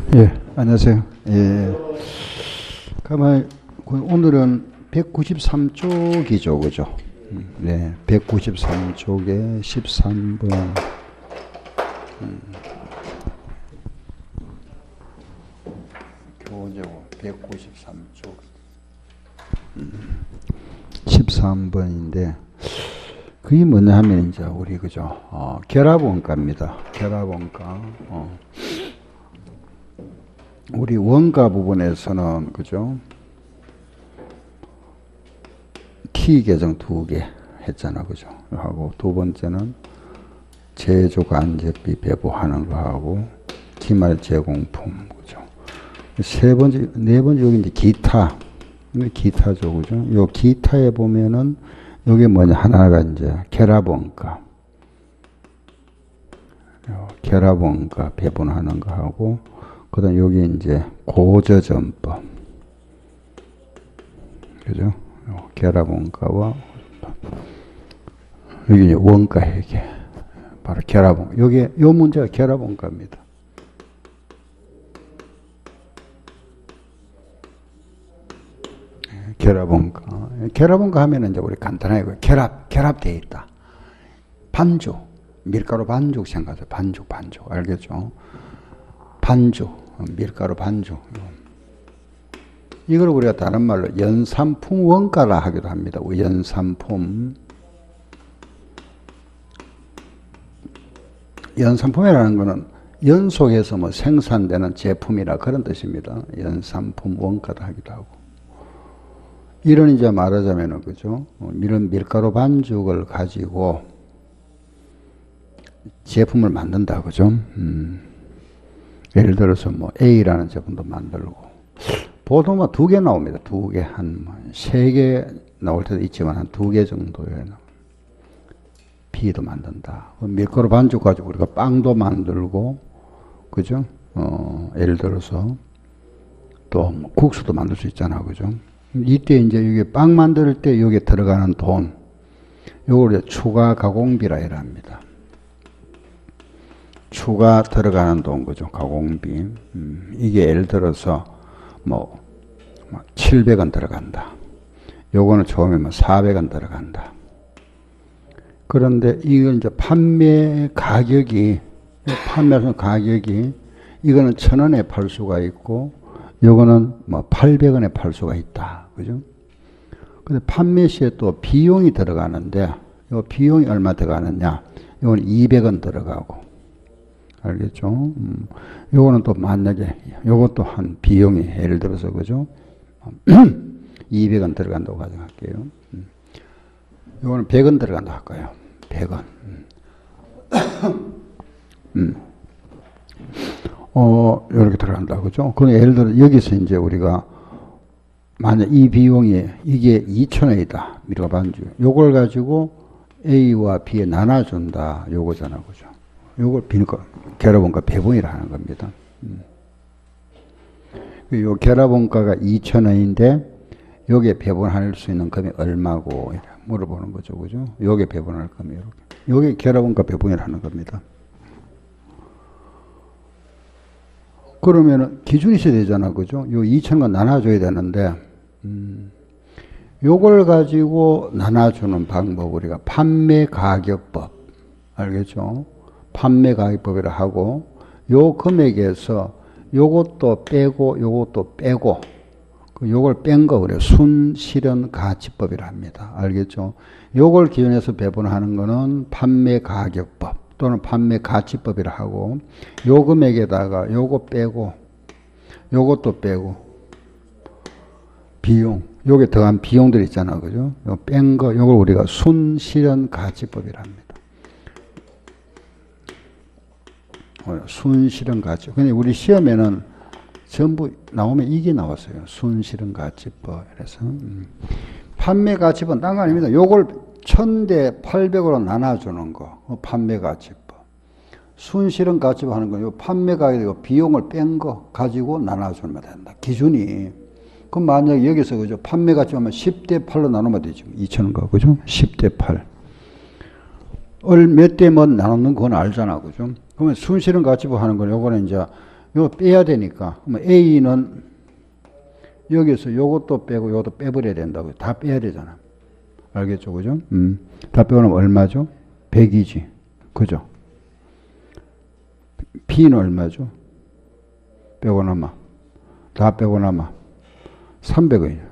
예, 안녕하세요. 예. 그러면 오늘은 193쪽이죠, 그죠? 네, 193쪽에 13번. 교재고 193쪽. 13번인데, 그게 뭐냐 하면 이제 우리 그죠? 결합원가입니다. 결합원가. 우리 원가 부분에서는 그죠? T 계정 2개 했잖아, 그죠? 하고 두 번째는 제조 간접비 배부하는 거 하고 기말 제공품, 그죠? 세 번째, 네 번째 여기 이제 기타, 기타죠, 그죠? 요 기타에 보면은 여기 뭐냐 하나가 이제 결합원가, 결합원가 배분하는 거 하고. 그 다음 여기 이제 고저점법. 그죠? 결합원가와 여기 이제 원가 회계. 바로 결합원. 요게, 요 문제가 결합원가입니다. 결합원가. 결합원가 하면은 이제 우리 간단하게 결합되어 있다. 반죽. 밀가루 반죽 생각하세요. 반죽. 알겠죠? 반죽. 밀가루 반죽. 이걸 우리가 다른 말로 연산품 원가라 하기도 합니다. 연산품. 연산품이라는 것은 연속해서 뭐 생산되는 제품이라 그런 뜻입니다. 연산품 원가라 하기도 하고. 이런 이제 말하자면은 그죠? 이런 밀가루 반죽을 가지고 제품을 만든다. 그죠? 예를 들어서 뭐 A라는 제품도 만들고 보통 뭐 2개 나옵니다. 2개 한 3개 나올 때도 있지만 한 2개 정도의 B도 만든다. 밀가루 반죽 가지고 우리가 빵도 만들고 그죠? 예를 들어서 또 뭐 국수도 만들 수 있잖아, 그죠? 이때 이제 이게 빵 만들 때 여기에 들어가는 돈, 요걸 이제 추가 가공비라 해야 합니다. 추가 들어가는 돈, 그죠? 가공비. 이게 예를 들어서, 뭐 700원 들어간다. 요거는 처음에 뭐 400원 들어간다. 그런데 이건 이제 판매 가격이, 판매하는 가격이, 이거는 1,000원에 팔 수가 있고, 요거는 뭐 800원에 팔 수가 있다. 그죠? 근데 판매 시에 또 비용이 들어가는데, 요 비용이 얼마 들어가느냐? 요거는 200원 들어가고, 알겠죠? 요거는 또 만약에, 요것도 한 비용이, 예를 들어서, 그죠? 200원 들어간다고 가정할게요. 요거는 100원 들어간다고 할까요? 100원. 요렇게 들어간다. 그죠? 그럼 예를 들어, 여기서 이제 우리가, 만약 이 비용이, 이게 2,000원이다. 밀가루 반죽. 요걸 가지고 A와 B에 나눠준다. 요거잖아. 그죠? 요걸 결합원가 배분이라 하는 겁니다. 요 결합원가가 2,000원인데 여기에 배분할 수 있는 금액이 얼마고 물어보는 거죠. 그죠? 여기에 배분할 금액 이렇게. 요게 결합원가 배분이라 하는 겁니다. 그러면은 기준이 있어야 되잖아. 그죠? 요 2,000원 나눠줘야 되는데 요걸 가지고 나눠주는 방법 우리가 판매가격법. 알겠죠? 판매가격법이라 하고 요 금액에서 요것도 빼고 요것도 빼고 요걸 뺀 거 그래요. 순실현가치법이라 합니다. 알겠죠? 요걸 기준해서 배분하는 거는 판매가격법 또는 판매가치법이라 하고 요 금액에다가 요거 빼고 요것도 빼고 비용 요게 더한 비용들 있잖아. 그죠? 요 뺀 거 요걸 우리가 순실현가치법이라 합니다. 순실현가치. 근데 우리 시험에는 전부 나오면 이게 나왔어요. 순실현가치법. 그래서 판매가치법은 딴 거 아닙니다. 요걸 1,000대 800으로 나눠주는 거. 판매가치법. 순실현가치법 하는 건 요 판매가격 비용을 뺀 거 가지고 나눠주면 된다. 기준이. 그럼 만약에 여기서 그죠? 판매가치법은 10대 8로 나누면 되죠. 2,000원가. 그죠? 10대 8. 몇 대 뭐 나누는 건 알잖아. 그죠? 그러면 순실현가치법 하는 건 요거는 이제 이거 빼야 되니까. 그럼 A는 여기서 요것도 빼고 요것도 빼버려야 된다고. 다 빼야 되잖아. 알겠죠? 그죠? 다 빼고 나면 얼마죠? 100이지. 그죠? B는 얼마죠? 빼고 나면. 다 빼고 나면 300원이에요.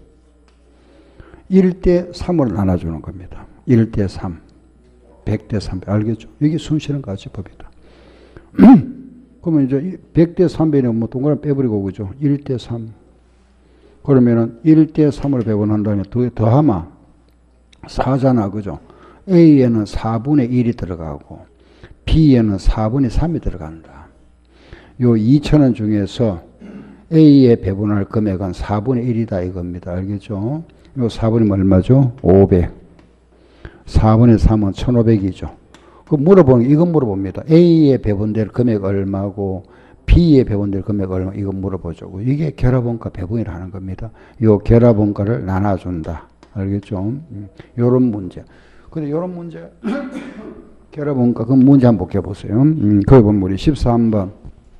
1대 3으로 나눠주는 겁니다. 1대 3. 100대 300. 알겠죠? 이게 순실현 가치법이다. 그러면 이제 100대 300이면 뭐 동그라미 빼버리고, 그죠? 1대 3. 그러면은 1대 3으로 배분한다면 더하면 4잖아. 그죠? A에는 4분의 1이 들어가고 B에는 4분의 3이 들어간다. 요 2,000원 중에서 A에 배분할 금액은 4분의 1이다 이겁니다. 알겠죠? 요 4분이면 얼마죠? 500. 4분의 3은 1,500이죠. 그 이건 물어봅니다. A에 배분될 금액 얼마고 B에 배분될 금액 얼마, 이거 물어보죠. 이게 결합원가 배분이라 하는 겁니다. 요 결합원가를 나눠준다. 알겠죠? 요런 문제. 근데 요런 문제, 결합원가, 그 문제 한번 볼게보세요. 거기 보면 우리 13번.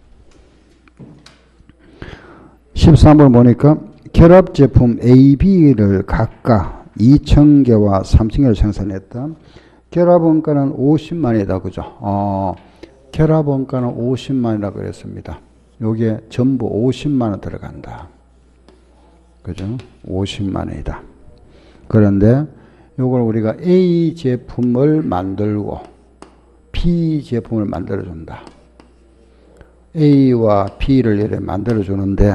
13번 보니까 결합 제품 A, B를 각각 2,000개와 3,000개를 생산했다. 결합원가는 50만이다. 그죠? 결합원가는 50만이라고 그랬습니다. 요게 전부 50만원 들어간다. 그죠? 50만원이다. 그런데 요걸 우리가 A 제품을 만들고 B 제품을 만들어준다. A와 B를 이렇게 만들어주는데,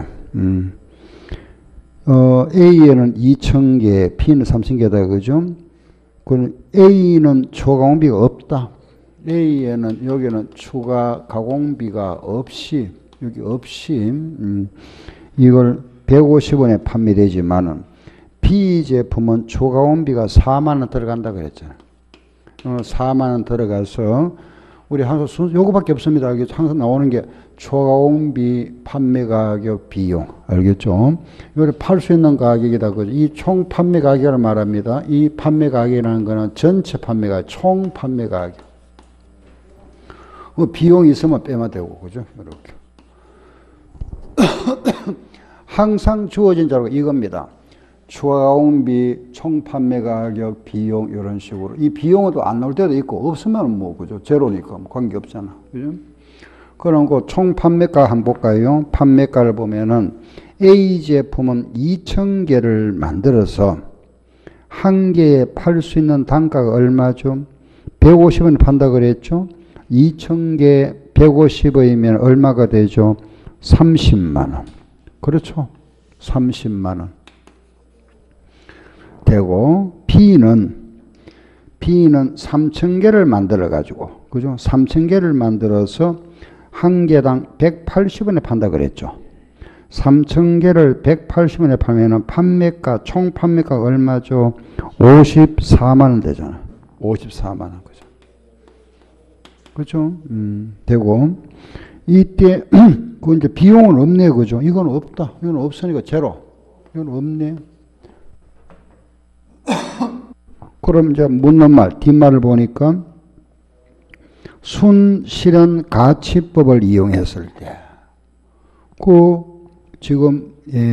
A에는 2,000개, B는 3,000개다. 그죠? 그럼 A는 초가공비가 없다. A에는 여기는 추가 가공비가 없이, 여기 없이, 이걸 150원에 판매되지만은 B 제품은 초가공비가 4만원 들어간다 그랬잖아요. 4만원 들어가서 우리 항상 요거밖에 없습니다. 항상 나오는 게 초가공비, 판매 가격, 비용. 알겠죠? 이걸 팔 수 있는 가격이다. 이 총 판매 가격을 말합니다. 이 판매 가격이라는 거는 전체 판매 가격, 총 판매 가격. 비용이 있으면 빼면 되고, 그죠? 이렇게. 항상 주어진 자료가 이겁니다. 초가공비, 총 판매 가격, 비용, 이런 식으로. 이 비용은 또 안 나올 때도 있고, 없으면 뭐, 그죠? 제로니까 뭐 관계 없잖아. 그죠? 그럼 그 총 판매가 한번 볼까요? 판매가를 보면은 A 제품은 2,000개를 만들어서 한 개에 팔 수 있는 단가가 얼마죠? 150원에 판다 그랬죠? 2,000개 150원이면 얼마가 되죠? 30만원. 그렇죠? 30만원. 되고, B는 3,000개를 만들어 가지고, 그죠? 3,000개를 만들어서 한 개당 180원에 판다 그랬죠. 3,000개를 180원에 파면은 판매가, 총 판매가가 얼마죠? 54만원 되잖아. 54만원. 그죠? 그죠? 되고, 이때, 그 이제 비용은 없네. 그죠? 이건 없다. 이건 없으니까 제로. 이건 없네. 그럼 이제 묻는 말, 뒷말을 보니까 순실현 가치법을 이용했을 때, 지금,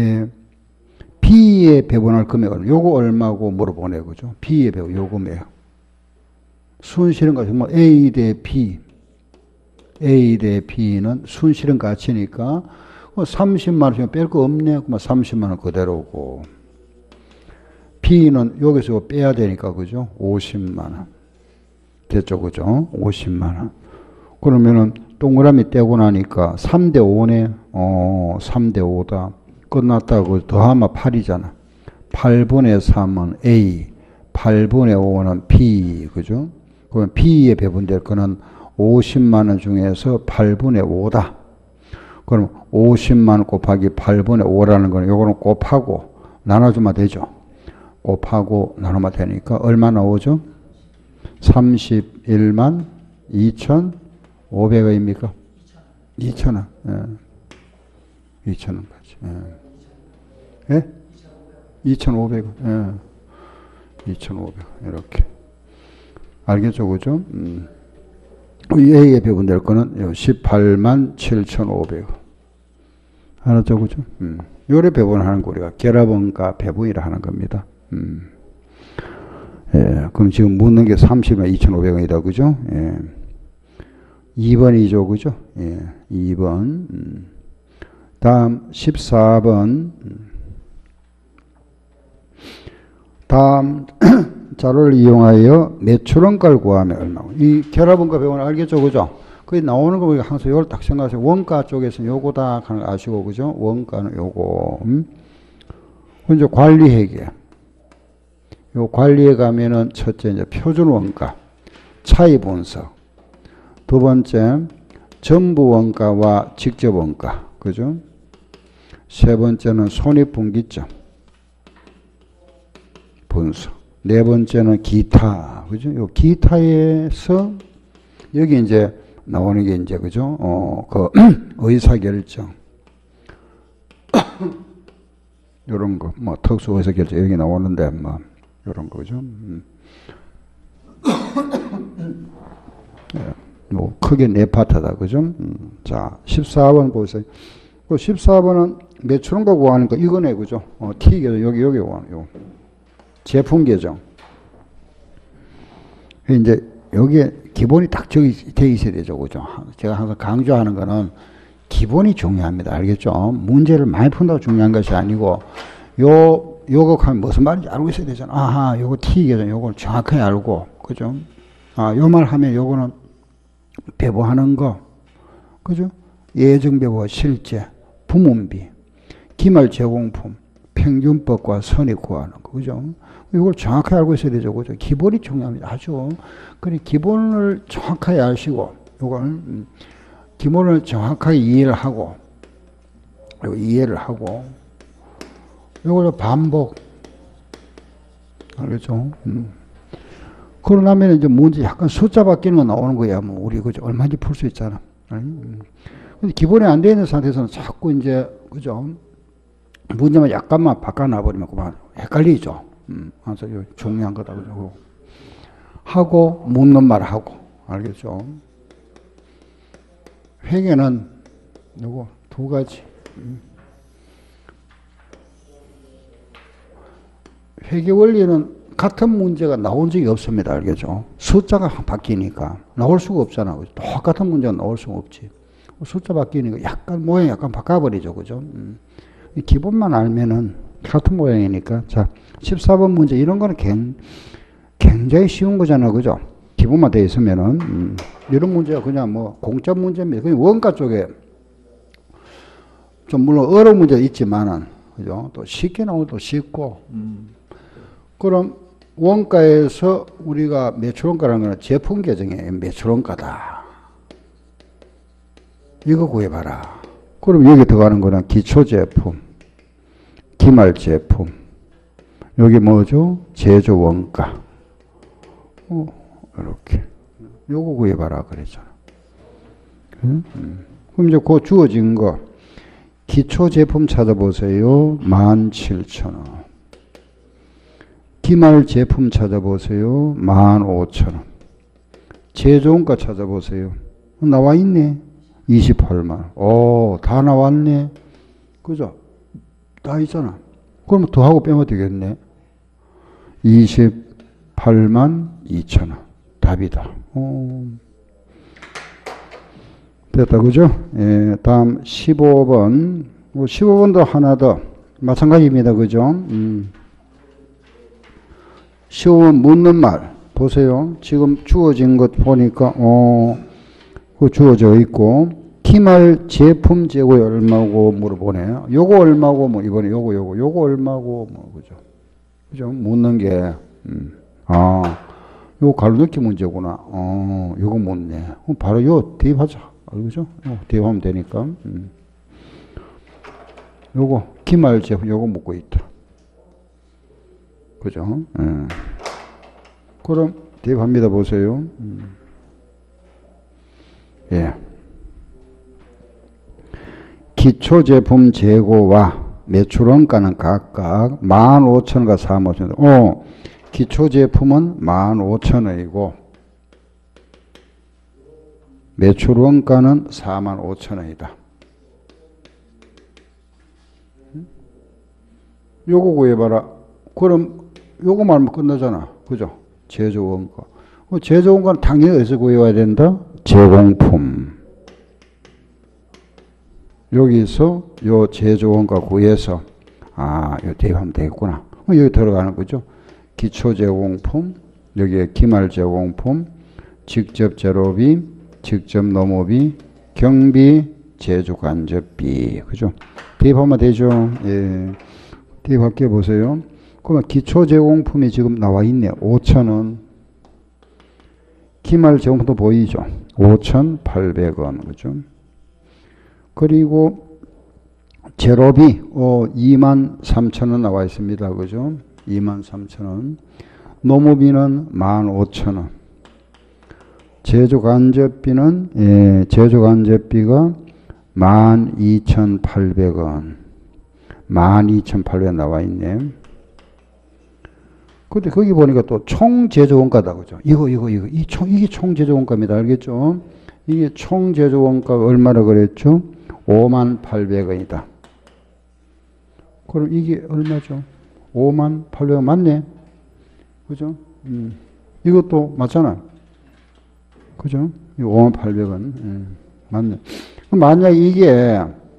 B에 배분할 금액은 요거 얼마고 물어보네. 그죠? B에 배분, 요 금액. 순실현 가치, 뭐 A 대 B. A 대 B는 순실현 가치니까 30만원 뺄 거 없네. 그럼 30만원 그대로고. B는 여기서 빼야 되니까, 그죠? 50만원. 됐죠? 그죠? 50만원. 그러면은 동그라미 떼고 나니까 3대 5네. 3대 5다. 끝났다고 더하면 8이잖아. 8분의 3은 A, 8분의 5는 B, 그죠? 그러면 B에 배분될 거는 50만원 중에서 8분의 5다. 그럼 50만원 곱하기 8분의 5라는 거는 요거는 곱하고 나눠주면 되죠. 곱하고 나누면 되니까 얼마 나오죠? 31만 2,500원입니까? 2,000원. 예. 2,000원까지. 예? 예? 2,500원. 예. 2,500원. 이렇게. 알겠죠? 그죠? A에 배분될 거는 18만 7,500원. 알았죠? 그죠? 요래 배분하는 거 우리가 결합원가 배분이라 하는 겁니다. 예, 그럼 지금 묻는 게 30만 2,500원이다. 그죠? 예. 2번이죠. 그죠? 예, 2번. 다음 14번. 다음 자료를 이용하여 매출원가를 구하면 얼마고. 이 결합원가 배분을 알겠죠? 그죠? 거기 나오는 거 보니까 항상 이걸 딱 생각하세요. 원가 쪽에서는 요거다 하는 거 아시고, 그죠? 원가는 요거. 이제 관리회계. 요 관리에 가면은 첫째 이제 표준 원가, 차이 분석. 두 번째, 전부 원가와 직접 원가. 그죠? 세 번째는 손익분기점 분석. 네 번째는 기타. 그죠? 요 기타에서 여기 이제 나오는 게 이제, 그죠? 그 의사결정. 요런 거, 뭐 특수 의사결정 여기 나오는데, 뭐 요런 거, 그죠? 뭐 크게 네 파트다. 그죠? 자, 14번 보세요. 그 14번은 매출원가 구하는 거 이거네. 그죠? T 계정 여기 요 제품 계정. 이제 여기에 기본이 딱 저기 돼 있어야 되죠. 그죠? 제가 항상 강조하는 거는 기본이 중요합니다. 알겠죠? 문제를 많이 푼다고 중요한 것이 아니고 요거 하면 무슨 말인지 알고 있어야 되잖아. 아하, 요거 T 계정 요걸 정확하게 알고. 그죠? 아, 요 말 하면 요거는 배부하는 거. 그죠? 예정 배부 실제, 부문비, 기말 제공품, 평균법과 선익 구하는 거. 그죠? 이걸 정확하게 알고 있어야 되죠. 그죠? 기본이 중요합니다. 아주. 그래, 기본을 정확하게 아시고, 요걸, 기본을 정확하게 이해를 하고, 요걸 반복. 알겠죠? 그러고 나면 이제 문제 약간 숫자 바뀌는 거 나오는 거야. 뭐, 우리, 그죠? 얼마인지 풀 수 있잖아. 근데 기본이 안 되어 있는 상태에서는 자꾸 이제, 그죠? 문제만 약간만 바꿔놔버리면 그만 헷갈리죠. 그래서 중요한 거다. 그죠? 하고, 묻는 말 하고. 알겠죠? 회계는 요거 두 가지. 회계 원리는 같은 문제가 나온 적이 없습니다. 알겠죠? 숫자가 바뀌니까 나올 수가 없잖아. 그죠? 똑같은 문제가 나올 수가 없지. 숫자 바뀌니까 약간 모양이 약간 바꿔버리죠. 그죠? 기본만 알면은 같은 모양이니까. 자, 14번 문제 이런 거는 굉장히 쉬운 거잖아. 그죠? 기본만 돼 있으면은 이런 문제가 그냥 뭐 공짜 문제입니다. 그냥 원가 쪽에 좀 물론 어려운 문제가 있지만은 그죠? 또 쉽게 나오면 또 쉽고. 그럼 원가에서 우리가 매출원가라는 거는 제품 계정의 매출원가다. 이거 구해봐라. 그럼 여기 들어가는 거는 기초제품, 기말제품, 여기 뭐죠? 제조원가. 이렇게. 요거 구해봐라. 그랬잖아. 그럼 이제 그 주어진 거. 기초제품 찾아보세요. 17,000원. 기말제품 찾아보세요. 15,000원. 제조원가 찾아보세요. 나와 있네. 28만. 오, 다 나왔네. 그죠? 다 있잖아. 그러면 더하고 빼면 되겠네. 28만 2천원. 답이다. 됐다. 그죠? 예, 다음 15번. 15번도 하나 더. 마찬가지입니다. 그죠? 15번 묻는 말. 보세요. 지금 주어진 것 보니까, 그 주어져 있고, 기말 제품 재고에 얼마고 물어보네요. 요거 얼마고, 뭐, 이번에 요거 얼마고, 뭐, 그죠? 그죠? 묻는 게, 요거 가로넣기 문제구나. 요거 묻네. 그럼 바로 요 대입하자. 그죠? 대입하면 되니까. 요거, 기말 제품, 요거 묻고 있다. 그죠? 그럼 대입합니다. 보세요. 예. 기초제품 재고와 매출원가는 각각 15,000원과 35,000원. 기초제품은 15,000원이고 매출 원가는 45,000원이다. 요거 구해봐라. 그럼 요거 말하면 끝나잖아. 그죠? 제조 원가. 제조 원가는 당연히 어디서 구해와야 된다? 제공품. 여기서 요 제조 원가 구해서 요 대입하면 되겠구나. 여기 들어가는 거죠. 기초 제공품, 여기에 기말 제공품, 직접 재료비, 직접 노무비, 경비, 제조 간접비. 그죠? 대입하면 되죠. 예. 대입할게 보세요. 그러면 기초 제공품이 지금 나와 있네. 5,000원. 기말 제공품도 보이죠. 5,800원. 그죠? 그리고 재료비 23,000원 나와 있습니다. 그죠? 23,000원. 노무비는 15,000원. 제조간접비는 제조간접비가 12,800원. 12,800원 나와 있네. 근데 거기 보니까 또 총제조원가다. 그죠? 이게 총제조원가입니다. 알겠죠? 이게 총제조원가가 얼마나 그랬죠? 58,000원이다. 그럼 이게 얼마죠? 58,000원 맞네? 그죠? 이것도 맞잖아. 그죠? 이거 58,000원. 맞네. 그럼 만약에 이게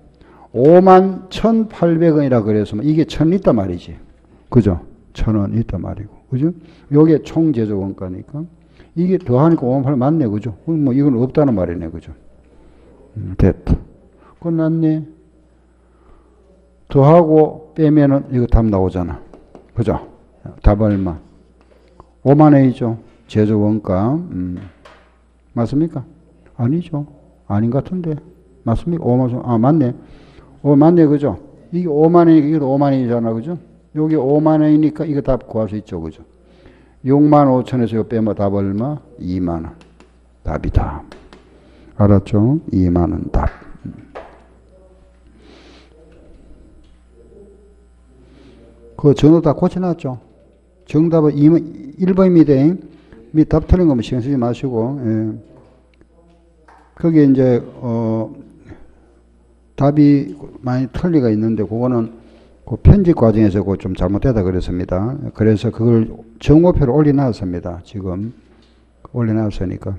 51,800원이라 그래서 이게 1,000 있단 말이지. 그죠? 1,000원 있단 말이고. 그죠? 요게 총제조 원가니까. 이게 더하니까 58,000원 맞네. 그죠? 뭐 이건 없다는 말이네. 그죠? 됐다. 끝났네. 더하고 빼면은 이거 답 나오잖아. 그죠? 답 얼마? 50,000원이죠. 제조 원가. 맞습니까? 아니죠. 아닌 것 같은데. 맞습니까? 50,000원. 맞네. 맞네. 그죠? 이게 50,000원이니까 이것도 50,000원이잖아. 그죠? 여기 50,000원이니까 이거 답 구할 수 있죠. 그죠? 65,000원에서 이거 빼면 답 얼마? 20,000원. 답이다. 알았죠? 20,000원 답. 그 전후 다 고쳐놨죠? 정답은 1번입니다. 밑 답 틀린 거면 신경 쓰지 마시고, 예. 거기에 이제, 답이 많이 틀리가 있는데, 그거는 그 편집 과정에서 그거 좀 잘못되다 그랬습니다. 그래서 그걸 정오표를 올려놨습니다. 지금. 올려놨으니까.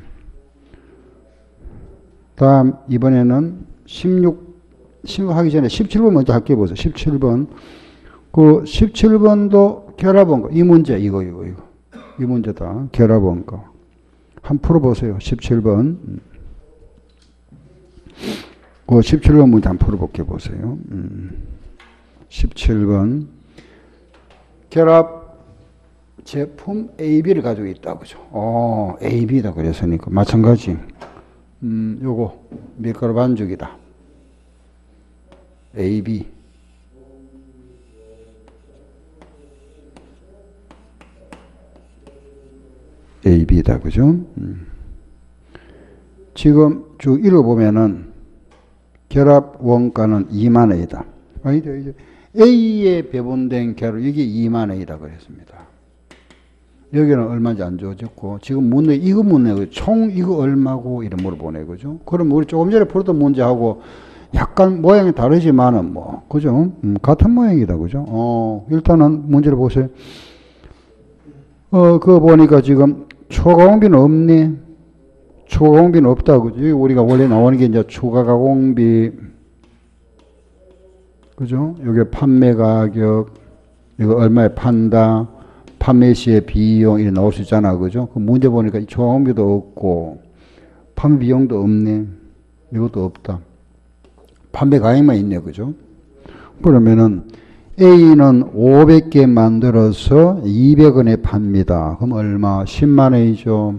다음, 이번에는 16 하기 전에 17번 먼저 할게요. 보세요. 17번. 그 17번도 결합원가. 이 문제, 이거. 이 문제다. 결합원가. 한번 풀어보세요. 17번. 그 17번 문제 한번 풀어볼게 보세요. 17번. 결합 제품 AB를 가지고 있다. 그죠? AB다. 그랬으니까. 마찬가지. 요거. 밀가루 반죽이다. AB. AB다. 그죠? 지금 쭉 읽어보면은 결합 원가는 20,000원이다. 아니다. A에 배분된 결합, 이게 20,000원이다. 그랬습니다. 여기는 얼마인지 안 주어졌고, 지금 문제, 이거 문제, 총 이거 얼마고, 이런 물어보네. 그죠? 그럼 우리 조금 전에 풀었던 문제하고 약간 모양이 다르지만은 뭐, 그죠? 같은 모양이다. 그죠? 일단은 문제를 보세요. 그거 보니까 지금 초가공비는 없네. 초가공비는 없다. 그죠? 우리가 원래 나오는 게 이제 추가가공비. 그죠? 여기 판매 가격, 이거 얼마에 판다, 판매 시의 비용, 이렇게 나올 수 있잖아. 그죠? 그 문제 보니까 초가공비도 없고, 판매 비용도 없네. 이것도 없다. 판매 가격만 있네. 그죠? 그러면은, A는 500개 만들어서 200원에 팝니다. 그럼 얼마? 100,000원이죠.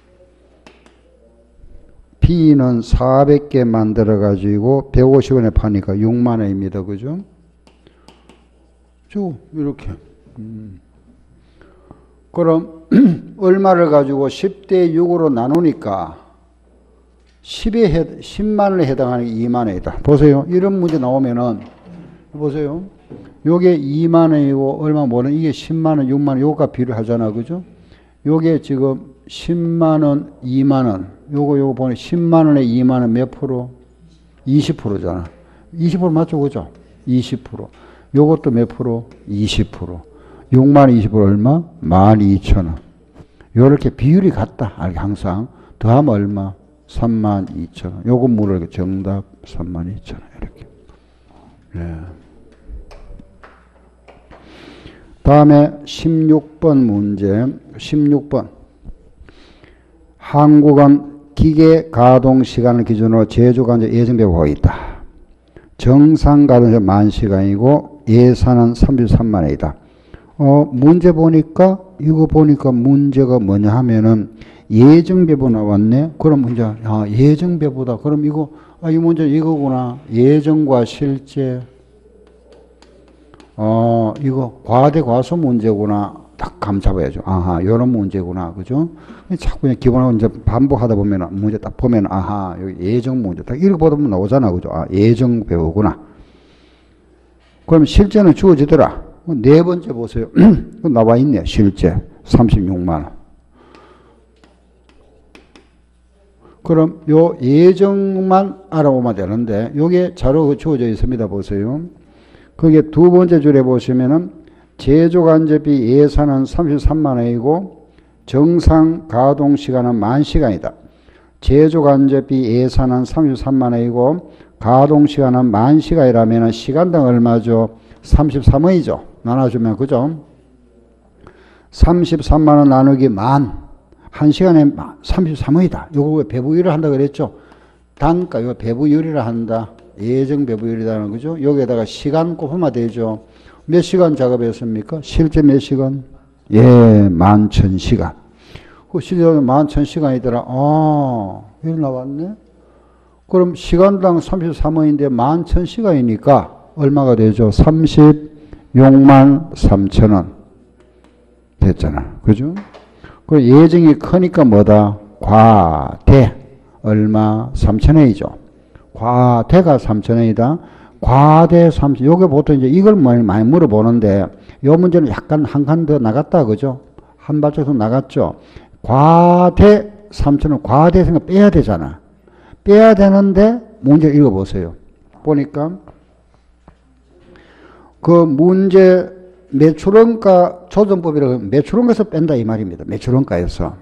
B는 400개 만들어 가지고 150원에 파니까 60,000원입니다. 그죠? 이렇게. 그럼 얼마를 가지고 10대 6으로 나누니까 10만원에 해당하는 게 20,000원이다. 보세요. 이런 문제 나오면은 보세요. 요게 20,000원이고 얼마 모르는 이게 10만원, 6만원 요가 비를 하잖아. 그죠? 요게 지금 10만원, 2만원. 요거 보니 10만원에 2만원 몇 프로? 20%잖아. 20% 맞죠? 그죠? 20%. 요것도 몇 프로? 20%. 6만 20% 얼마? 12,000원. 요렇게 비율이 같다. 항상. 더하면 얼마? 32,000원. 요거 물을 정답 32,000원. 이렇게. 네. 다음에 16번 문제. 16번. 한국은 기계 가동 시간을 기준으로 제조관제 예정되고 있다. 정상 가동시간 10,000시간이고 예산은 33만원이다. 문제 보니까 이거 보니까 문제가 뭐냐 하면은 예정배부 나왔네. 그럼 문제 예정배부다. 그럼 이거 이 문제 이거구나. 예정과 실제. 이거 과대 과소 문제구나. 딱 감 잡아야죠. 아하, 요런 문제구나. 그죠? 자꾸 그냥 기본하고 이제 반복하다 보면 문제 딱 보면 아하, 여기 예정 문제 딱 이렇게 보다 보면 나오잖아. 그죠? 예정 배우구나. 그럼 실제는 주어지더라. 네 번째 보세요. 나와 있네. 실제 36만원. 그럼 요 예정만 알아보면 되는데 요게 자료가 주어져 있습니다. 보세요. 그게 두 번째 줄에 보시면은 제조간접비 예산은 33만원이고 정상 가동시간은 10,000시간이다. 제조간접비 예산은 33만원이고 가동시간은 10,000시간이라면 시간당 얼마죠? 33원이죠. 나눠주면 그죠? 33만원 나누기 1시간에 33원이다. 요거 배부율을 한다 그랬죠? 단가, 이거 배부율이라 한다. 예정 배부율이라는 거죠. 여기에다가 시간 곱하면 되죠. 몇 시간 작업했습니까? 실제 몇 시간? 예, 11,000시간. 그 실제 11,000시간이더라. 여기 나왔네. 그럼 시간당 33원인데 11,000시간이니까 얼마가 되죠? 36만 3천원 됐잖아. 그죠? 그 예정이 크니까 뭐다? 과대. 얼마? 3,000원이죠. 과대가 3,000원이다. 과대 3,000원. 요게 보통 이제 이걸 많이 물어보는데, 요 문제는 약간 한 칸 더 나갔다. 그죠? 한 발짝 더 나갔죠? 과대 3,000원. 과대 생각 빼야 되잖아. 빼야 되는데, 문제 읽어보세요. 보니까, 그 문제 매출원가 조정법이라고 하면 매출원가에서 뺀다 이 말입니다. 매출원가에서.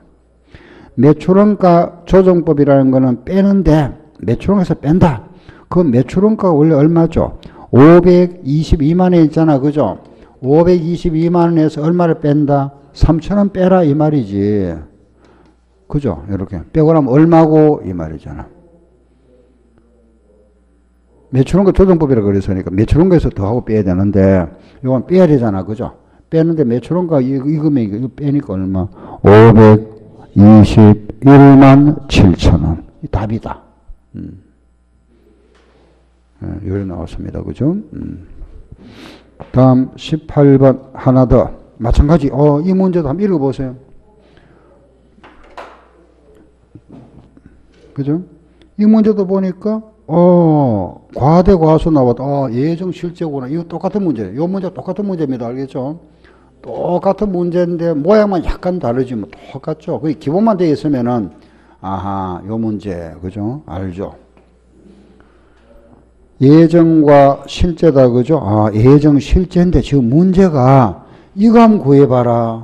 매출원가 조정법이라는 거는 빼는데 매출원가에서 뺀다. 그 매출원가가 원래 얼마죠? 522만 원 있잖아. 그죠? 522만 원에서 얼마를 뺀다? 3,000원 빼라 이 말이지. 그죠? 이렇게 빼고 나면 얼마고 이 말이잖아. 매출원가 조정법이라고 그랬으니까 매출원가에서 더하고 빼야 되는데 이건 빼야 되잖아. 그죠? 빼는데 매출원가 이 금액 이거 빼니까 얼마? 521만 7천원. 이 답이다. 여기 나왔습니다. 그죠? 다음 18번 하나 더. 마찬가지. 이 문제도 한번 읽어보세요. 그죠? 이 문제도 보니까 과대 과소 나왔다. 예정 실제구나. 이거 똑같은 문제예요. 이 문제 똑같은 문제입니다. 알겠죠? 똑같은 문제인데 모양만 약간 다르지 뭐 똑같죠. 그 기본만 되어 있으면은 아하, 요 문제. 그죠? 알죠? 예정과 실제다. 그죠? 예정 실제인데 지금 문제가 이거 한번 구해봐라.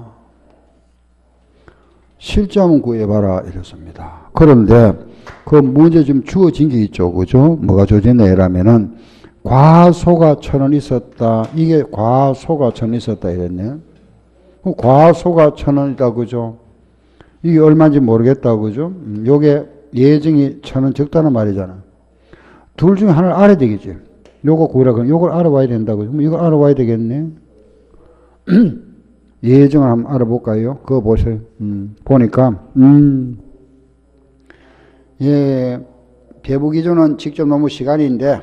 실제 한번 구해봐라. 이렇습니다. 그런데 그 문제 좀 주어진 게 있죠. 그죠? 뭐가 주어졌냐 이라면은 과소가 1,000원 있었다. 이게 과소가 1,000원 있었다 이랬네. 과소가 1,000원이다. 그죠? 이게 얼마인지 모르겠다. 그죠? 요게 예정이 1,000원 적다는 말이잖아. 둘 중에 하나를 알아야 되겠지. 요거 구하라 그러면 요걸 알아와야 된다고. 그럼 이걸 알아와야 되겠네. 예정을 한번 알아볼까요? 그거 보세요. 보니까, 예, 배부 기준은 직접 노무 시간인데,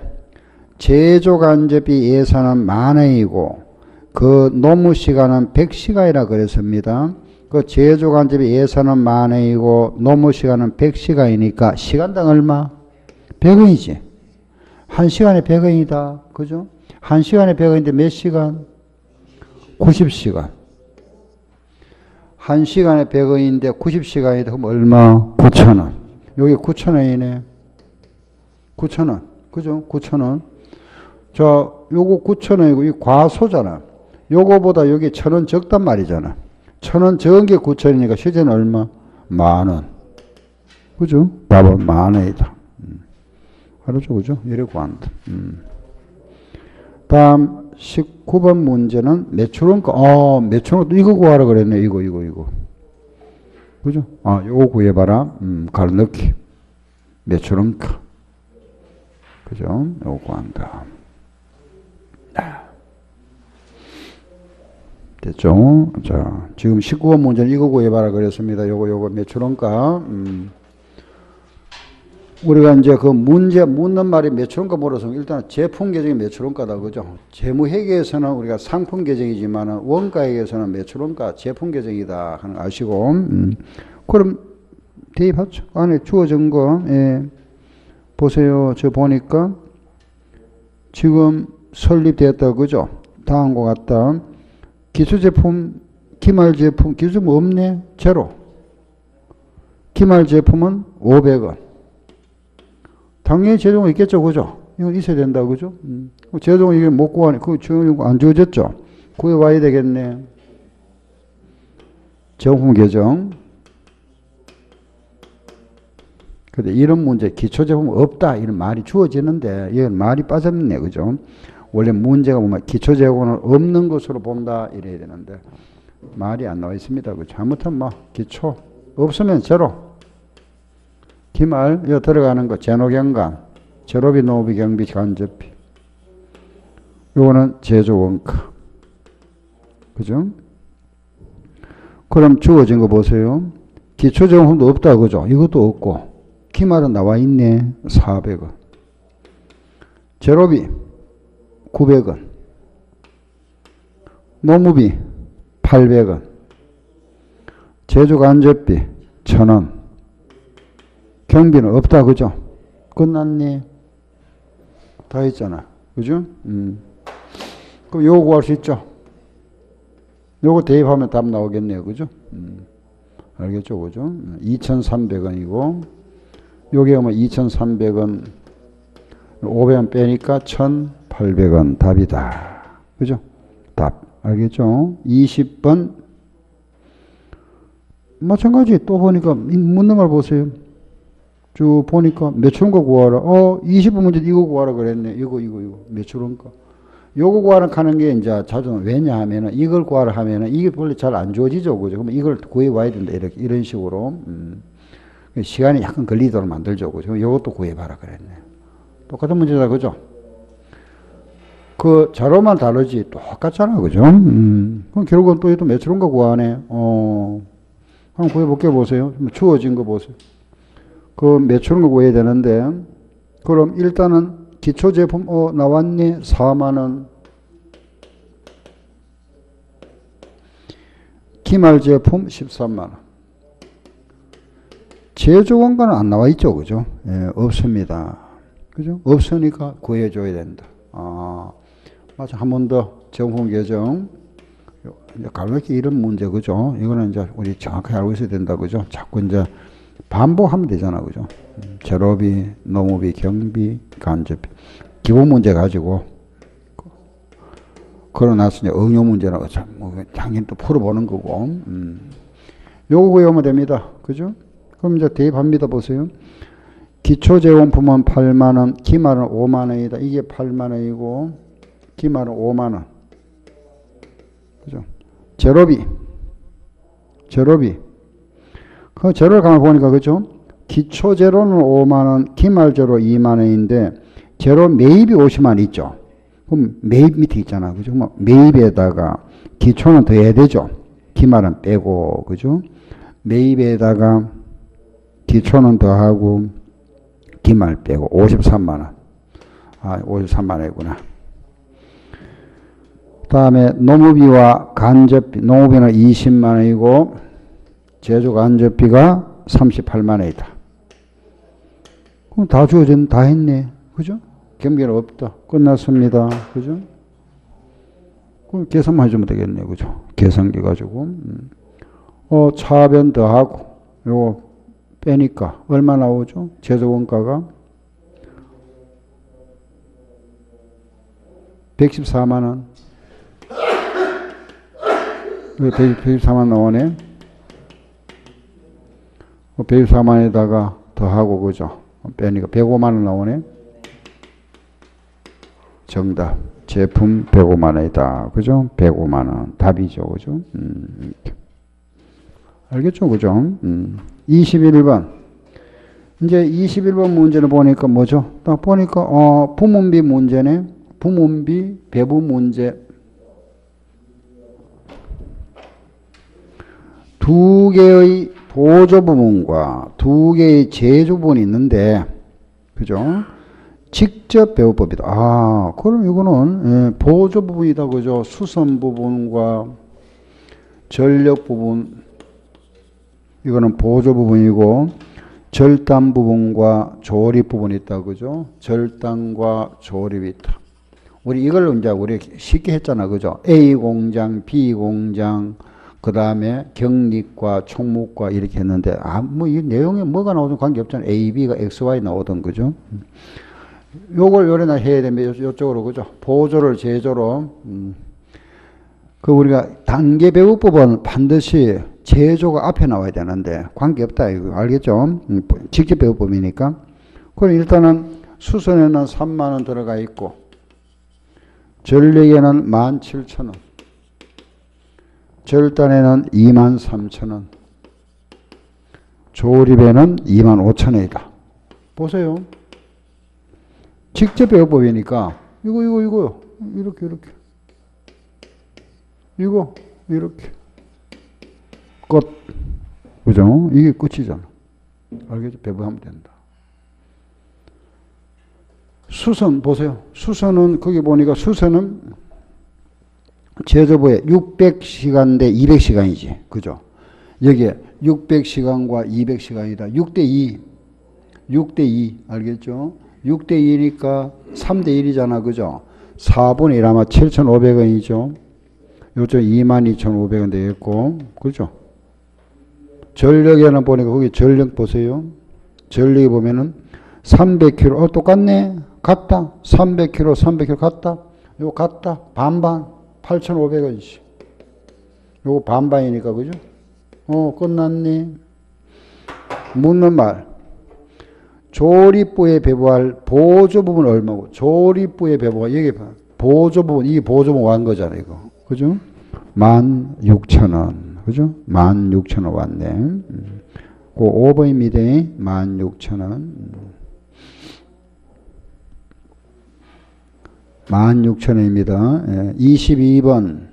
제조간접비 예산은 10,000원이고, 그 노무 시간은 100시간이라 그랬습니다. 그 제조간접비 예산은 10,000원이고, 노무 시간은 100시간이니까, 시간당 얼마? 100원이지. 1시간에 100원이다. 그죠? 1시간에 100원인데 몇 시간? 90시간. 1시간에 100원인데 90시간이 되면 얼마? 9,000원. 여기 9,000원이네. 9,000원. 그죠? 9,000원. 자, 요거 9,000원이고, 이 과소잖아. 요거보다 여기 1,000원 적단 말이잖아. 1,000원 적은 게 9,000원이니까 실제는 얼마? 10,000원. 그죠? 답은 10,000원이다. 알았죠? 그죠? 이래 구한다. 다음 19번 문제는 매출원가. 매출원가 이거 구하라 그랬네. 이거. 그죠? 요거 구해봐라. 가로 넣기. 매출원가. 그죠? 요거 구한다. 됐죠? 자, 지금 19번 문제는 이거 구해봐라 그랬습니다. 요거 매출원가. 우리가 이제 그 문제 묻는 말이 매출원가 물어서 일단 제품 계정이 매출원가다. 그죠? 재무회계에서는 우리가 상품 계정이지만 원가액에서는 매출원가 제품 계정이다 하는 거 아시고. 그럼 대입하죠. 안에 주어진 거. 예. 보세요. 저 보니까 지금 설립되었다. 그죠? 다음과 같다. 기초제품, 기말제품, 기초제품 없네? 제로. 기말제품은 500원. 당연히 재정은 있겠죠. 그죠? 이건 있어야 된다. 그죠? 재정은 이게 못 구하니, 안 주어졌죠? 구해와야 되겠네. 정품 계정. 근데 이런 문제, 기초제품 없다. 이런 말이 주어지는데, 이건 말이 빠졌네. 그죠? 원래 문제가 보면 기초재고는 없는 것으로 본다 이래야 되는데 말이 안 나와 있습니다. 잘못하면 기초 없으면 제로. 기말 이거 들어가는 거 제노경감, 제로비, 노비, 경비, 간접비. 요거는 제조원가. 그죠? 그럼 주어진 거 보세요. 기초재고도 없다. 그죠? 이것도 없고 기말은 나와 있네. 400원. 제로비 900원. 노무비 800원. 제조간접비 1,000원. 경비는 없다. 그죠? 끝났니? 다 있잖아. 그죠? 그럼 요거 구할 수 있죠? 요거 대입하면 답 나오겠네요. 그죠? 알겠죠? 그죠? 2,300원이고 요게 오면 2,300원 500원 빼니까 1,800원 답이다. 그죠? 답. 알겠죠? 20번. 마찬가지 또 보니까 묻는 말 보세요. 쭉 보니까 매출원가 구하라. 20번 문제 이거 구하라 그랬네. 이거. 매출원가. 요거 구하라 하는 게 이제 자주 왜냐하면은 이걸 구하라 하면은 이게 원래 잘 안 주어지죠. 그죠? 그러면 이걸 구해 와야 된다. 이런 식으로. 시간이 약간 걸리도록 만들죠. 그죠? 요것도 구해봐라 그랬네. 똑같은 문제다. 그죠? 그 자료만 다르지 똑같잖아. 그죠? 그럼 결국은 또 매출원가 구하네. 한번 구해볼게 보세요. 주어진 거 보세요. 그 매출원가 구해야 되는데 그럼 일단은 기초제품 나왔니? 4만원. 기말제품 13만원. 제조원가는 안 나와 있죠. 그죠? 예, 없습니다. 그죠? 없으니까 구해줘야 된다. 맞아. 한 번 더 정품 계정. 가볍게 이런 문제. 그죠? 이거는 이제 우리 정확하게 알고 있어야 된다. 그죠? 자꾸 이제 반복하면 되잖아. 그죠? 제로비, 노무비, 경비, 간접비. 기본 문제 가지고. 그러나서 이제 응용 문제라고 당연히 또 풀어보는 거고. 요거 구해오면 됩니다. 그죠? 그럼 이제 대입합니다. 보세요. 기초재원품은 8만원, 기말은 5만원이다. 이게 8만원이고, 기말은 5만원. 그죠? 제로비. 그 제로를 가만 보니까, 그죠? 기초제로는 5만원, 기말제로 2만원인데, 제로 매입이 50만 있죠? 그럼 매입 밑에 있잖아. 그죠? 매입에다가 기초는 더 해야 되죠? 기말은 빼고, 그죠? 매입에다가 기초는 더 하고, 기말 빼고 53만원. 53만원이구나. 다음에 노무비와 간접비, 노무비는 20만원이고 제조 간접비가 38만원이다. 그럼 다 주어진 다 했네. 그죠? 경비는 없다. 끝났습니다. 그죠? 그럼 계산만 해주면 되겠네. 그죠? 계산기 가지고. 차변 더하고 요거 빼니까 얼마 나오죠? 제조원가가 114만 원. 114만 나오네. 114만에다가 더하고 그죠? 빼니까 105만 원 나오네. 정답. 제품 105만 원이다. 그죠? 105만 원. 답이죠. 그죠? 알겠죠? 그죠? 21번. 이제 21번 문제를 보니까 뭐죠? 딱 보니까, 부문비 문제네. 부문비, 배부 문제. 두 개의 보조 부분과 두 개의 제조 부분이 있는데, 그죠? 직접 배우법이다. 그럼 이거는 보조 부분이다. 그죠? 수선 부분과 전력 부분. 이거는 보조 부분이고, 절단 부분과 조립 부분이 있다. 그죠? 절단과 조립이 있다. 우리 이걸 이제 우리 쉽게 했잖아. 그죠? A 공장, B 공장, 그 다음에 경립과 총목과 이렇게 했는데, 뭐 이 내용에 뭐가 나오든 관계없잖아. A, B가 X, Y 나오든, 그죠? 요걸 요래나 해야 되면 요쪽으로, 그죠? 보조를 제조로, 그 우리가 단계 배우법은 반드시 제조가 앞에 나와야 되는데, 관계없다. 이거 알겠죠? 직접 배우법이니까. 그럼 일단은 수선에는 3만 원 들어가 있고, 전력에는 17,000원. 절단에는 23,000원. 조립에는 25,000원이다. 보세요. 직접 배우법이니까, 이거요. 이렇게. 이거, 이렇게. 끝. 그죠? 이게 끝이잖아. 알겠죠? 배부하면 된다. 수선, 보세요. 수선은, 거기 보니까 수선은 제조부에 600시간 대 200시간이지. 그죠? 여기에 600시간과 200시간이다. 6대2. 6대2. 알겠죠? 6대2니까 3대1이잖아. 그죠? 4분의 1 아마 7,500원이죠. 요쪽 22,500원 되겠고. 그죠? 전력에는 보니까 거기 전력 보세요. 전력에 보면은 300kg. 똑같네. 같다. 300kg 같다. 요거 같다. 반반. 8,500원이지. 요거 반반이니까, 그죠? 끝났니? 묻는 말. 조립부에 배부할 보조 부분 얼마고, 조립부에 배부할, 여기 보조 부분, 이게 보조 부분 완 거잖아, 이거. 그죠? 16,000원. 그죠? 16,000원 왔네. 그 5번입니다. 16,000원. 16,000원입니다. 22번.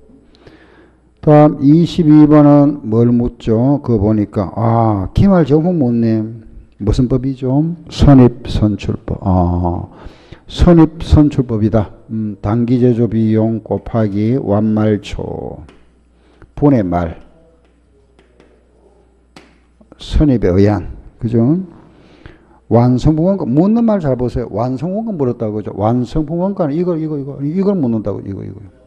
다음 22번은 뭘 묻죠? 그거 보니까, 기말 정품 묻네. 무슨 법이죠? 선입선출법. 선입선출법이다. 단기제조 비용 곱하기 완말초 분의 말. 선입에 의한. 그죠? 완성분원가 묻는 말 잘 보세요. 완성분원가 물었다고 그죠? 완성분원가는 이걸 묻는다고 이거.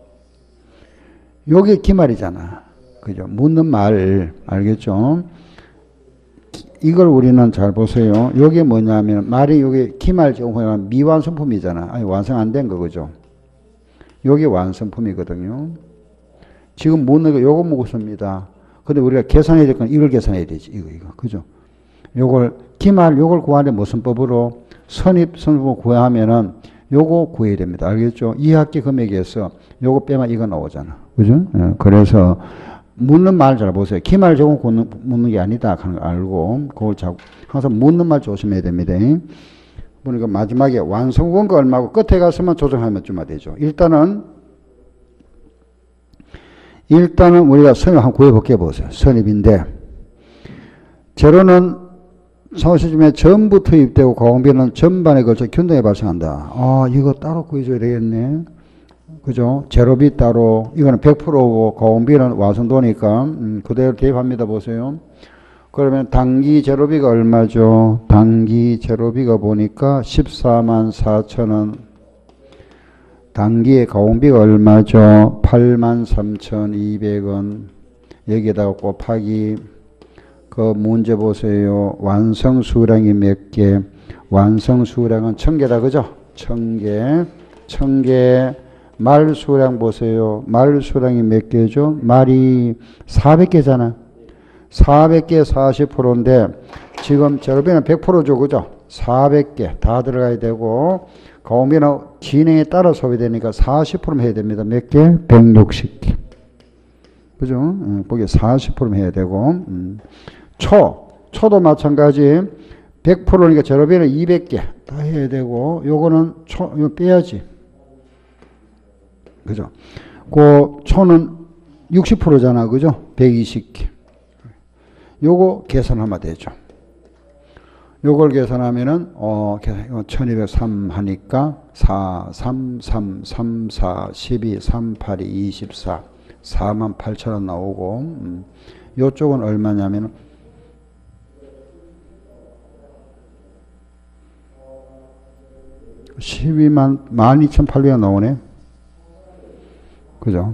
요게 기말이잖아. 그죠? 묻는 말 알겠죠? 이걸 우리는 잘 보세요. 요게 뭐냐면 말이 요게 기말 정후는 미완성품이잖아. 아니 완성 안 된 거 그죠? 요게 완성품이거든요. 지금 묻는 거 요거 묻습니다. 근데 우리가 계산해야 될 건 이걸 계산해야 되지. 이거. 그죠? 요걸 기말 요걸 구하는데 무슨 법으로 선입선출법 구하면은 요거 구해야 됩니다. 알겠죠? 2학기 금액에서 요거 빼면 이거 나오잖아. 그죠? 그래서 묻는 말 잘 보세요. 기말 적응 묻는 게 아니다 하는 거 알고 그걸 자꾸 항상 묻는 말 조심해야 됩니다. 보니까 마지막에 완성원가 얼마고 끝에 가서만 조정하면 좀 되죠. 일단은 우리가 선입 한번 구해볼게요. 보세요. 선입인데 재료는 사무실중에 전부 투입되고 가공비는 전반에 걸쳐 균등히 발생한다. 이거 따로 구해줘야 되겠네. 그죠? 재료비 따로, 이거는 100%고 가공비는 완성도니까 그대로 대입합니다. 보세요. 그러면 단기 재료비가 얼마죠? 단기 재료비가 보니까 14만 4천원. 단기의 가공비가 얼마죠? 83,200원. 여기다가 곱하기 그 문제 보세요. 완성 수량이 몇 개? 완성 수량은 1000개다. 그죠? 1000개. 1000개. 말 수량 보세요. 말 수량이 몇 개죠? 말이 400개잖아. 400개 40%인데 지금 저변은 100%죠. 그죠? 400개 다 들어가야 되고 가공비는 진행에 따라 소비되니까 40% 해야 됩니다. 몇 개? 160개. 그죠? 거기 40% 해야 되고 초도 마찬가지 100%니까 재료비는 200개 다 해야 되고 요거는 이거 빼야지. 그죠? 그 초는 60%잖아. 그죠? 120개. 요거 계산하면 되죠. 요걸 계산하면은 1203 하니까 4, 3, 3, 3, 4, 12, 3, 8, 24 48,000원 나오고 요쪽은 얼마냐면은 12,800원 나오네. 그죠?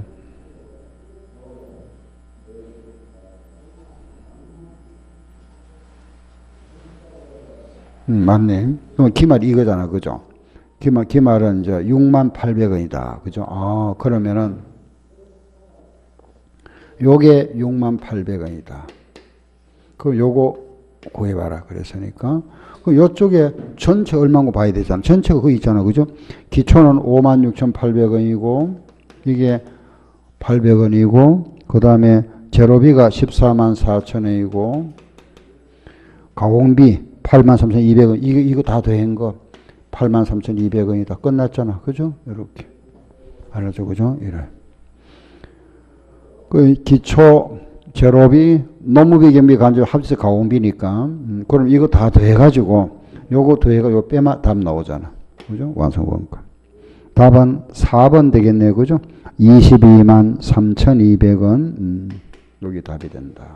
맞네. 그럼 기말이 이거잖아. 그죠? 기말은 이제 68,000원이다. 그죠? 그러면은 요게 68,000원이다. 그럼 요거 구해봐라. 그랬으니까. 그럼 요쪽에 전체 얼마인 거 봐야 되잖아. 전체가 거기 있잖아. 그죠? 기초는 56,800원이고, 이게 800원이고, 그 다음에 재료비가 144,000원이고, 가공비 83,200원. 이거 다 더한 거 83,200원이다. 끝났잖아. 그죠? 이렇게. 알았죠? 그죠? 이래. 그 기초 재료비, 노무비, 경비, 간접 합쳐서 가공비니까. 그럼 이거 다 더해가지고, 요거 더해가 요 빼면 답 나오잖아. 그죠? 완성원가. 답은 4번 되겠네요. 그죠? 223,200원. 여기 답이 된다.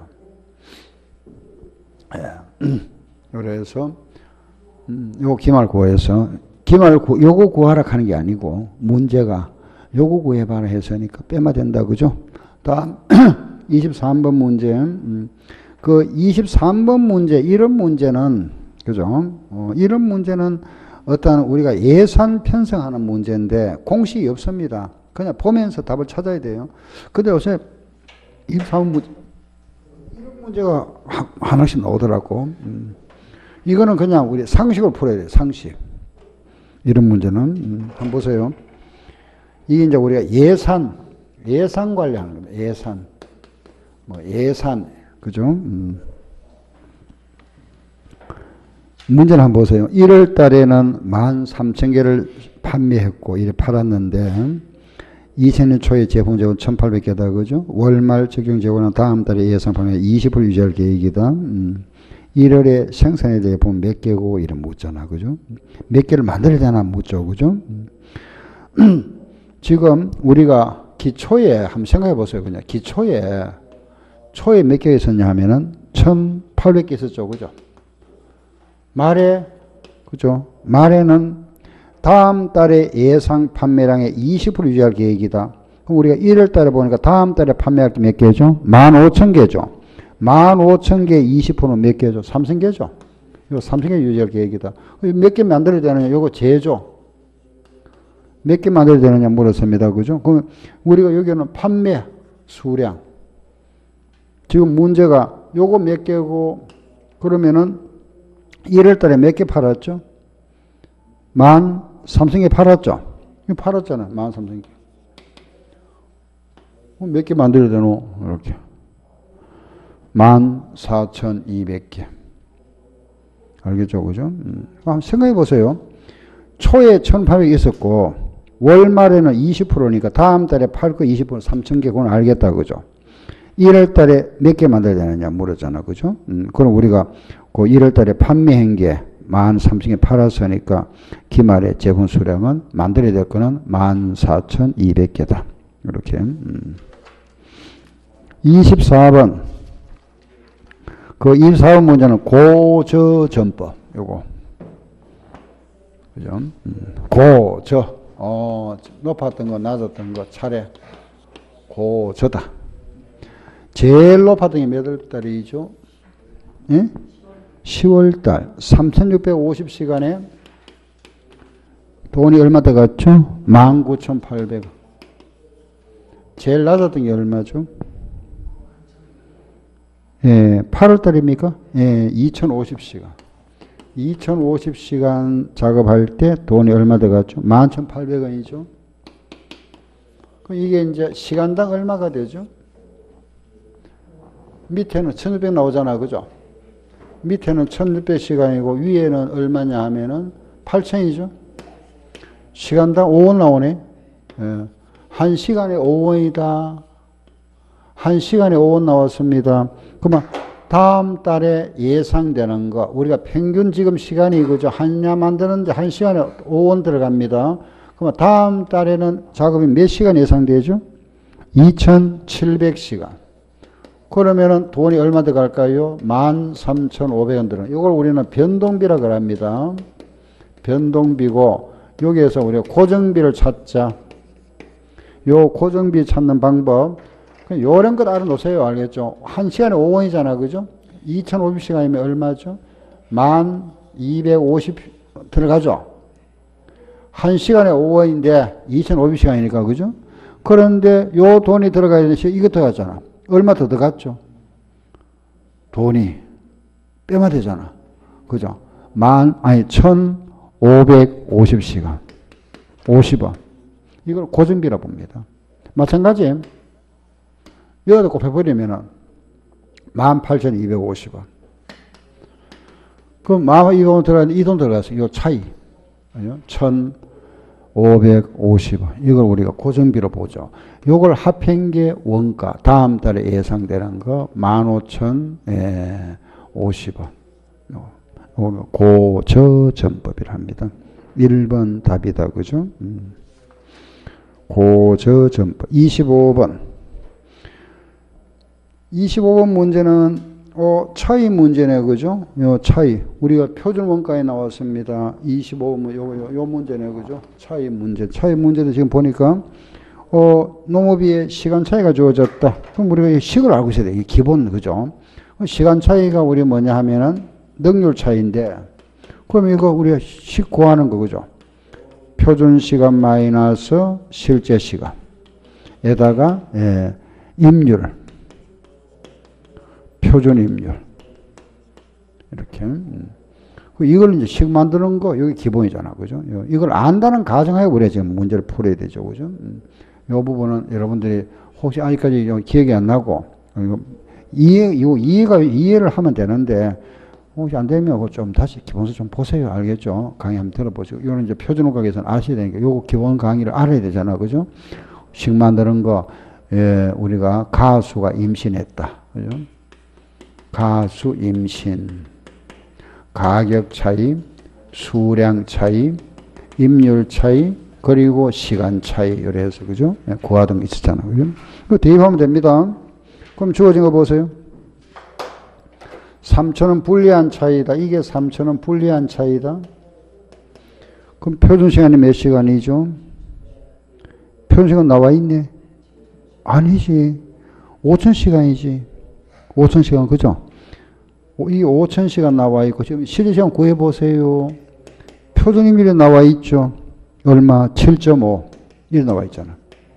그래서 요 기말 구해서 요거 구하라 하는 게 아니고 문제가 요거 구해봐라 해서니까 빼면 된다. 그죠? 다음 23번 문제. 그 23번 문제 이런 문제는 그죠? 이런 문제는 어떤 우리가 예산 편성하는 문제인데 공식이 없습니다. 그냥 보면서 답을 찾아야 돼요. 근데 요새 23번 문제 이런 문제가 하나씩 나오더라고. 이거는 그냥 우리 상식으로 풀어야 돼요. 상식. 이런 문제는 한번 보세요. 이게 이제 우리가 예산 관리하는 겁니다. 예산 그죠? 문제를 한번 보세요. 1월 달에는 13,000개를 판매했고 이래 팔았는데 2000년 초에 제품 재고 1,800개다. 그죠? 월말 적용 재고는 다음 달에 예상 판매 20% 유지할 계획이다. 1월에 생산에 대해 보면 몇 개고 이런 묻잖아. 그죠? 몇 개를 만들어야 되나 묻죠. 그죠? 지금 우리가 기초에 한번 생각해 보세요. 그냥 초에 몇 개 있었냐 하면은 1,800개 있었죠. 그죠? 말에 그죠? 말에는 다음 달에 예상 판매량의 20% 유지할 계획이다. 그럼 우리가 1월 달에 보니까 다음 달에 판매할 게 몇 개죠? 15,000개죠. 15,000개 20%는 몇 개죠? 3,000개죠. 이거 3,000개 유지할 계획이다. 몇 개 만들어야 되느냐? 이거 제조. 몇 개 만들어야 되느냐 물었습니다. 그죠? 그럼 우리가 여기는 판매 수량. 지금 문제가 요거 몇 개고 그러면은 1월 달에 몇 개 팔았죠? 13,000개 팔았죠? 팔았잖아. 13,000개. 몇 개 만들어야 되노? 이렇게. 14,200개. 알겠죠? 그죠? 한번 생각해 보세요. 초에 1,800 있었고, 월말에는 20%니까 다음 달에 팔 거 20% 3,000개, 그건 알겠다. 그죠? 1월 달에 몇 개 만들어야 되느냐 물었잖아. 그죠? 그럼 우리가 그 1월 달에 판매한 게 13,000개 팔았으니까 기말에 제품 수량은 만들어야 될 거는 14,200개다. 이렇게. 24번. 그 24번 문제는 고저전법. 요거. 그죠? 고저. 높았던 거, 낮았던 거 차례 고저다. 제일 높았던 게 몇 월 달이죠? 예? 10월 달. 3,650시간에 돈이 얼마 들어갔죠? 19,800원. 제일 낮았던 게 얼마죠? 예, 8월 달입니까? 예, 2,050시간. 2,050시간 작업할 때 돈이 얼마 들어갔죠? 11,800원이죠. 그럼 이게 이제 시간당 얼마가 되죠? 밑에는 1,600 나오잖아. 그죠? 밑에는 1,600시간이고 위에는 얼마냐 하면은 8,000이죠. 시간당 5원 나오네. 예. 1시간에 5원이다. 1시간에 5원 나왔습니다. 그러면 다음 달에 예상되는 거, 우리가 평균 지금 시간이 그죠? 한야 만드는데 1시간에 5원 들어갑니다. 그러면 다음 달에는 작업이 몇 시간 예상되죠? 2,700시간. 그러면은 돈이 얼마 들어갈까요? 13,500원 들어가요. 이걸 우리는 변동비라 그럽니다. 변동비고, 여기에서 우리가 고정비를 찾자. 요 고정비 찾는 방법. 요런 것 알아놓으세요. 알겠죠? 1시간에 5원이잖아. 그죠? 2,500시간이면 얼마죠? 1,250 들어가죠? 1시간에 5원인데 2,500시간이니까. 그죠? 그런데 요 돈이 들어가야 되는 시간, 이거 들어갔잖아. 얼마 더 들어갔죠? 돈이 빼면 되잖아. 그죠? 1,550시간. 50원. 이걸 고정비라 봅니다. 마찬가지. 여기다 곱해버리면은 18,250원. 그럼 12,200원 들어가는데 이 돈 들어갔어요. 이 차이. 1,550원. 이걸 우리가 고정비로 보죠. 이걸 합한 게 원가. 다음 달에 예상되는 거 15,050원. 고저점법이랍니다. 1번 답이다. 그죠? 고저점법. 25번. 25번 문제는 차이 문제네. 그죠? 요 차이. 우리가 표준 원가에 나왔습니다. 25번 요 문제네. 그죠? 차이 문제. 차이 문제도 지금 보니까 농업비의 시간 차이가 주어졌다. 그럼 우리가 이 식을 알고 있어야 돼. 이게 기본. 그죠? 시간 차이가 우리 뭐냐 하면은 능률 차이인데, 그럼 이거 우리가 식 구하는 거. 그죠? 표준 시간 마이너스 실제 시간에다가 임률. 표준 임률. 이렇게. 이걸 이제 식 만드는 거, 여기 기본이잖아. 그죠? 이걸 안다는 가정하에 우리가 지금 문제를 풀어야 되죠. 그죠? 이 부분은 여러분들이 혹시 아직까지 기억이 안 나고, 이해를 하면 되는데, 혹시 안 되면 좀 다시 기본서 좀 보세요. 알겠죠? 강의 한번 들어보시고. 이거는 이제 표준원가에서는 아셔야 되니까, 요거 기본 강의를 알아야 되잖아. 그죠? 식 만드는 거, 우리가 가수가 임신했다. 그죠? 가수 임신, 가격 차이, 수량 차이, 임률 차이, 그리고 시간 차이, 이래 해서, 그죠? 구하던 거 있었잖아. 그죠? 이거 대입하면 됩니다. 그럼 주어진 거 보세요. 3,000원 불리한 차이다. 이게 3,000원 불리한 차이다. 그럼 표준 시간이 몇 시간이죠? 표준 시간 나와 있네? 아니지. 5,000시간이지. 5,000시간, 그죠? 이 5,000시간 나와 있고, 지금 실제 시간 구해보세요. 표준임률이 나와 있죠? 얼마? 7.5. 이렇게 나와 있잖아.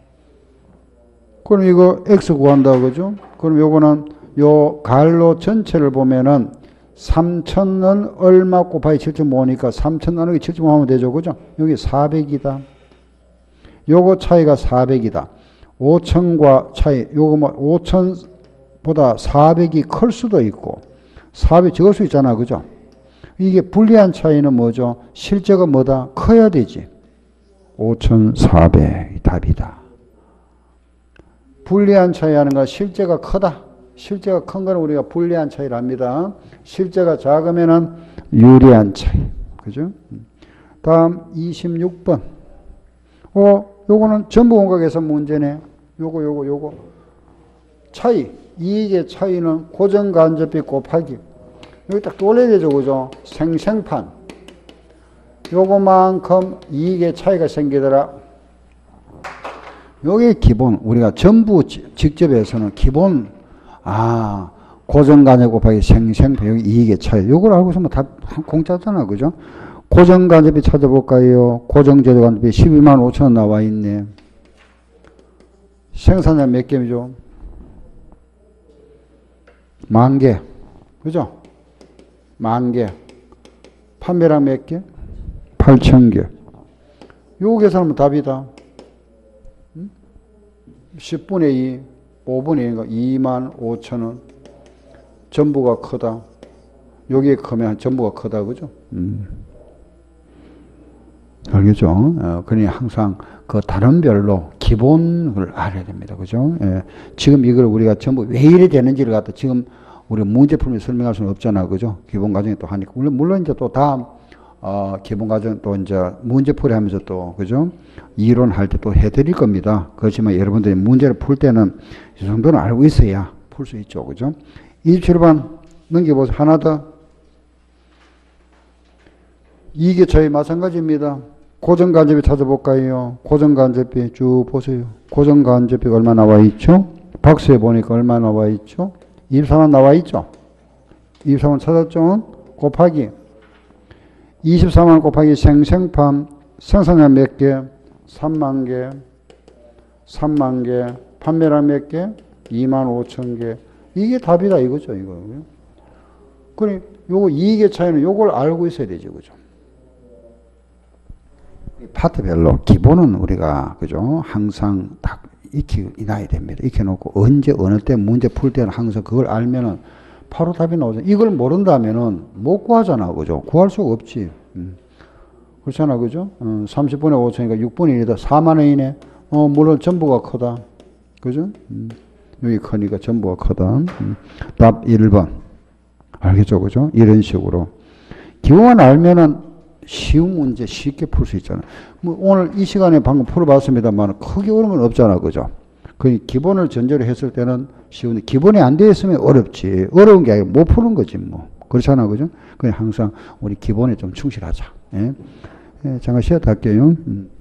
그럼 이거 X 구한다, 그죠? 그럼 요거는 요 갈로 전체를 보면은 3,000은 얼마 곱하기 7.5니까 3,000 나누기 7.5 하면 되죠, 그죠? 여기 400이다. 요거 차이가 400이다. 5,000과 차이, 요거 뭐 5,000보다 400이 클 수도 있고 400이 적을 수 있잖아. 그죠? 이게 불리한 차이는 뭐죠? 실제가 뭐다? 커야 되지. 5,400이 답이다. 불리한 차이 하는 건 실제가 크다. 실제가 큰 거는 우리가 불리한 차이랍니다. 실제가 작으면은 유리한 차이. 그죠? 다음 26번. 요거는 전부 원각에서 문제네. 요거. 차이. 이익의 차이는 고정간접비 곱하기. 여기 딱 떠올려야 되죠. 그죠? 생생판. 요거만큼 이익의 차이가 생기더라. 요게 기본. 우리가 전부 직접에서는 기본 아, 고정간접 곱하기 생생비용 이익의 차이. 요걸 알고 있으면 다 공짜잖아. 그죠? 고정간접비 찾아볼까요? 고정재료간접비 12만 5천 원 나와 있네. 생산량 몇 개죠? 10,000개. 그죠? 10,000개. 판매량 몇 개? 8,000개. 요거 계산하면 답이다. 10분의 2, 5분의 2인가 2만 5천 원. 전부가 크다. 여기에 크면 전부가 크다. 그죠? 알겠죠? 그러니 항상 그 다른별로 기본을 알아야 됩니다. 그죠? 예. 지금 이걸 우리가 전부 왜 이래 되는지를 갖다 지금 우리 문제풀이 설명할 수는 없잖아. 그죠? 기본 과정에 또 하니까. 물론 이제 또 다음, 기본 과정 또 이제 문제풀이 하면서 또, 그죠? 이론할 때 또 해드릴 겁니다. 그렇지만 여러분들이 문제를 풀 때는 이 정도는 알고 있어야 풀 수 있죠. 그죠? 27번 넘겨보세요. 하나 더. 이게 저희 마찬가지입니다. 고정간접비 찾아볼까요? 고정간접비 쭉 보세요. 고정간접비가 얼마 나와 있죠? 박스에 보니까 얼마 나와 있죠? 24만 나와 있죠? 24만 찾았죠? 곱하기 24만 곱하기 생생팜 생산량 몇 개? 3만 개. 3만 개. 판매량 몇 개? 2만 5천 개. 이게 답이다 이거죠. 이거. 그러니 요거 이익의 차이는 요걸 알고 있어야 되죠. 그죠? 파트별로 기본은 우리가 그죠? 항상 딱 익혀놔야 됩니다. 익혀놓고 언제 어느 때 문제 풀 때는 항상 그걸 알면은 바로 답이 나오죠. 이걸 모른다면은 못 구하잖아. 그죠? 구할 수가 없지. 그렇잖아. 그죠? 30분의 5천이니까 6분의 1이다. 4만 원이네. 물론 전부가 크다. 그죠? 여기 크니까 전부가 크다. 답 1번. 알겠죠? 그죠? 이런 식으로. 기본 알면은 쉬운 문제 쉽게 풀 수 있잖아. 뭐 오늘 이 시간에 방금 풀어봤습니다만 크게 어려운 건 없잖아. 그죠? 그 기본을 전제로 했을 때는 쉬운데 기본이 안 돼 있으면 어렵지. 어려운 게 아니라 못 푸는 거지 뭐. 그렇잖아. 그죠? 그냥 항상 우리 기본에 좀 충실하자. 예? 예, 잠깐 쉬었다 할게요.